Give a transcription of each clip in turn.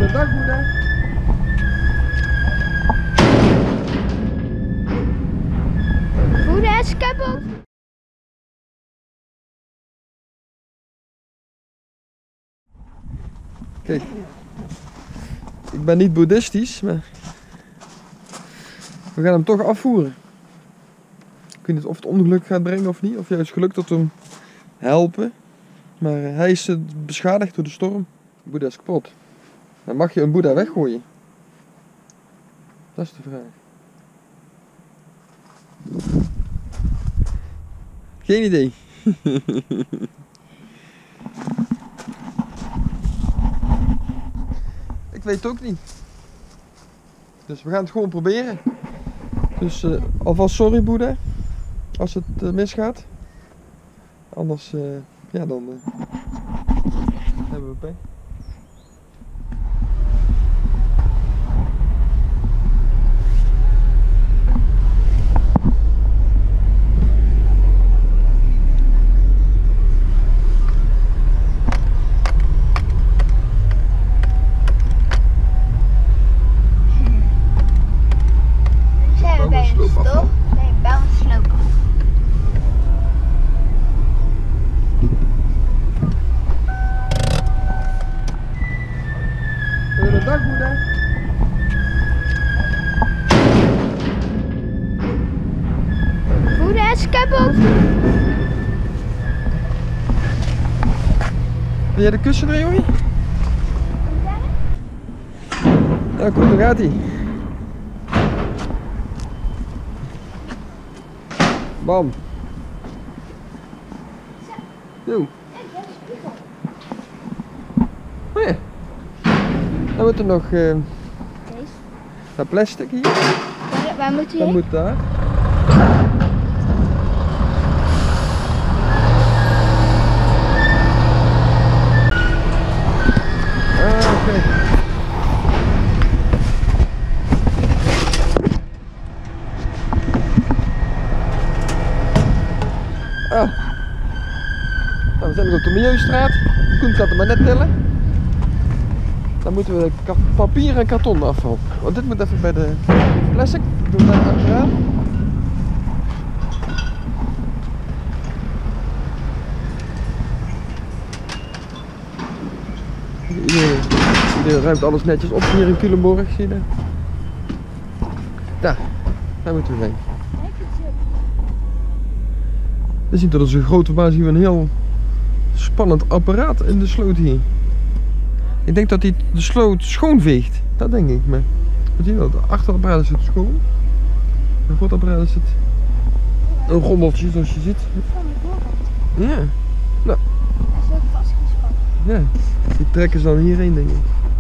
Goedendag, Boeddha. Boeddha is kapot. Kijk, ik ben niet boeddhistisch, maar we gaan hem toch afvoeren. Ik weet niet of het ongeluk gaat brengen of niet, of juist geluk dat we hem helpen. Maar hij is beschadigd door de storm. De Boeddha is kapot. Dan mag je een Boeddha weggooien? Dat is de vraag. Geen idee. Ik weet het ook niet. Dus we gaan het gewoon proberen. Dus alvast sorry Boeddha, als het misgaat. Anders, ja dan hebben we pech. Dag Boeddha. Boeddha is kapot. Wil jij de kussen erin, jongen? Ja, kom, daar gaat hij. Bam. Zo. Oh ja. Dan moet er nog dat plastic hier. Waar moet hij Dat heen? moet daar. Oké. Nou, we zijn nog op de Milieustraat. Koen gaat er maar net tellen. Dan moeten we papier en karton afval. Want dit moet even bij de plastic. Ik doe daar achteraan. Iedereen ruimt alles netjes op hier in Culemborg, zie je dat? Daar moeten we heen. Je ziet dat er zo'n grote baan, zien we een heel spannend apparaat in de sloot hier. Ik denk dat hij de sloot schoonveegt. Dat denk ik. Maar wat zie je wel? Het achterapparaat is het schoon. Het voorapparaat is het een rommeltje zoals je ziet. Ja. Nou. Dat is ook vastgespannen. Ja. Die trekken ze dan hierheen, denk ik.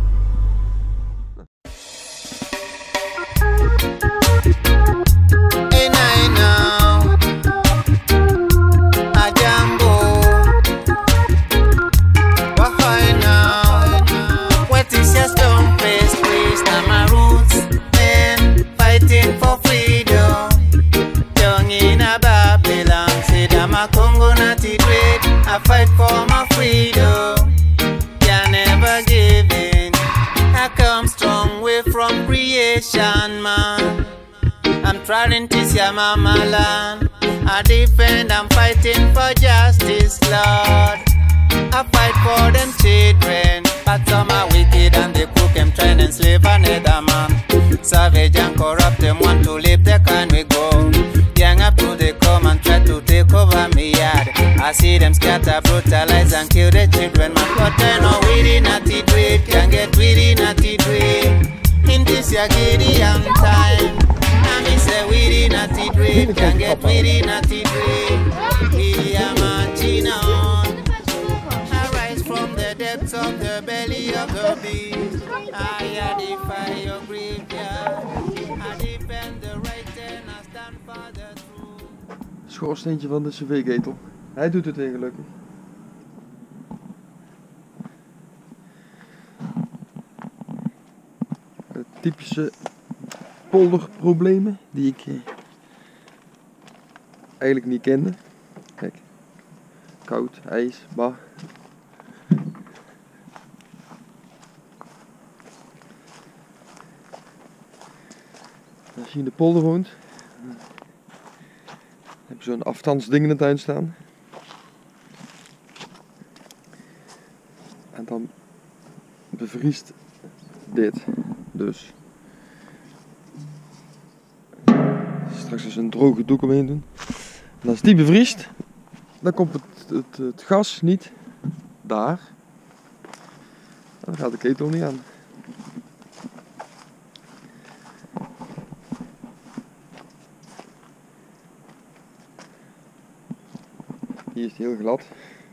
I fight for my freedom, yeah, never giving. I come strong way from creation, man. I'm trying to see my land. I defend, I'm fighting for justice, Lord. I fight for them children, but some are wicked and they cook them, trying to enslave another man. Savage and corrupt, them want to live the kind we go. Young up to they come and try to take over me yard. I see them scatter, brutalize and kill the children. Man, but I know we did not eat it, can get we did not eat it. In this year Gideon time, and me say we did not eat it, can get we did not eat it. We are marching on. I rise from the depths of the belly of the beast. I defy your graveyard. I defend the right and I stand for the truth. Schoorsteentje van de cv-ketel. Hij doet het weer gelukkig. De typische polderproblemen die ik eigenlijk niet kende. Kijk, koud, ijs, bah. Als je in de polder woont, dan heb je zo'n afstandsding in de tuin staan. En dan bevriest dit dus. Straks eens een droge doek omheen doen. En als die bevriest, dan komt het gas niet daar. Dan gaat de ketel niet aan. Hier is het heel glad.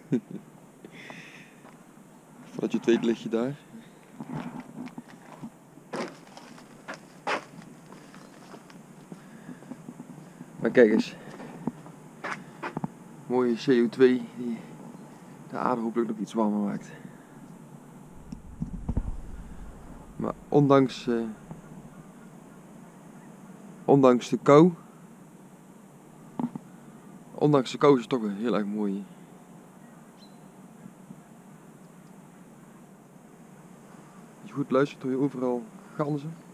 Voordat je het weet lig je daar. Maar kijk eens. Mooie CO2 die de aarde hopelijk nog iets warmer maakt. Maar ondanks de kou is het toch wel heel erg mooi. Als je goed luistert hoor je overal ganzen.